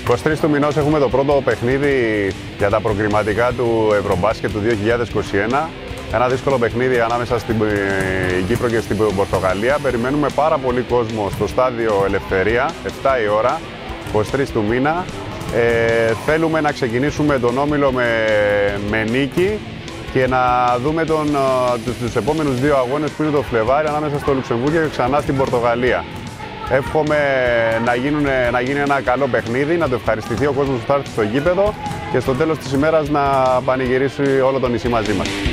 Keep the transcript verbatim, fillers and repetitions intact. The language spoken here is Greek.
είκοσι τρεις του μηνός έχουμε το πρώτο παιχνίδι για τα προκριματικά του Ευρωμπάσκετ του δύο χιλιάδες είκοσι ένα. Ένα δύσκολο παιχνίδι ανάμεσα στην Κύπρο και στην Πορτογαλία. Περιμένουμε πάρα πολύ κόσμο στο στάδιο Ελευθερία, επτά η ώρα, είκοσι τρεις του μήνα. Ε, θέλουμε να ξεκινήσουμε τον όμιλο με, με νίκη και να δούμε τον, τους, τους επόμενους δύο αγώνες που είναι το Φλεβάρι ανάμεσα στο Λουξεμβούργο και ξανά στην Πορτογαλία. Εύχομαι να, γίνουν, να γίνει ένα καλό παιχνίδι, να το ευχαριστηθεί ο κόσμος που θα έρθει στο γήπεδο και στο τέλος της ημέρας να πανηγυρίσει όλο το νησί μαζί μας.